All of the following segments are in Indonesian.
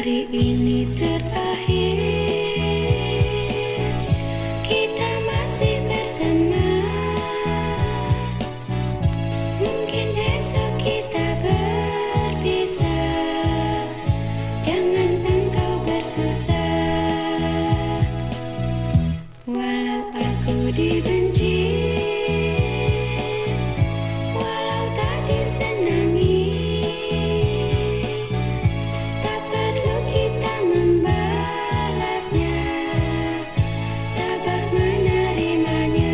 hari ini terakhir, kita masih bersama. Mungkin esok kita berpisah, jangan engkau bersusah. Walau aku dibenci, walau tak disenangi, tak perlu kita membalasnya, tabah menerimanya.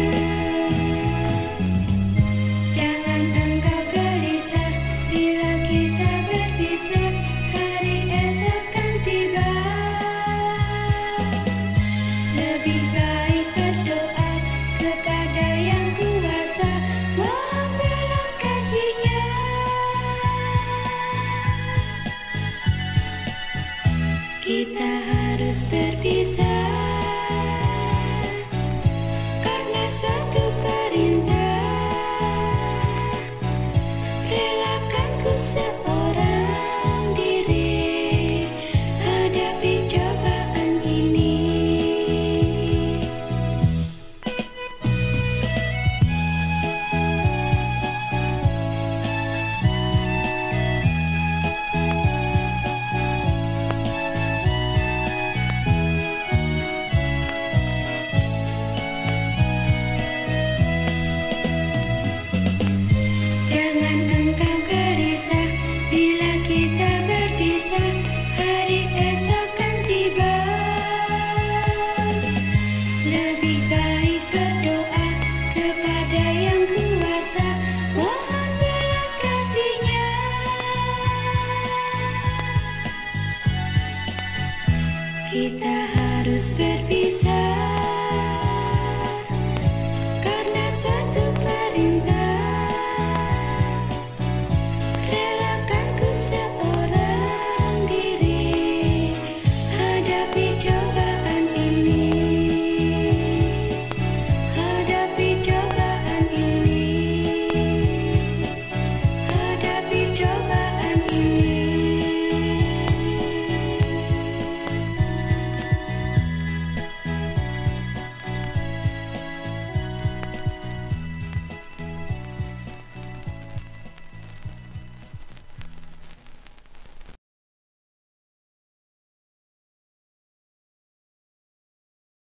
Jangan engkau gelisah bila kita berpisah, hari esok kan tiba. Lebih baik berdoa kepada Yang Kuasa, mohon belas kasih-Nya. Kita harus berpisah karena suatu perintah. Relakan ku seorang diri hadapi cobaan ini. Jangan engkau gelisah bila kita berpisah, hari esok kan tiba. Lebih baik berdoa kepada Yang Kuasa, mohon belas kasih-Nya. Kita harus berpisah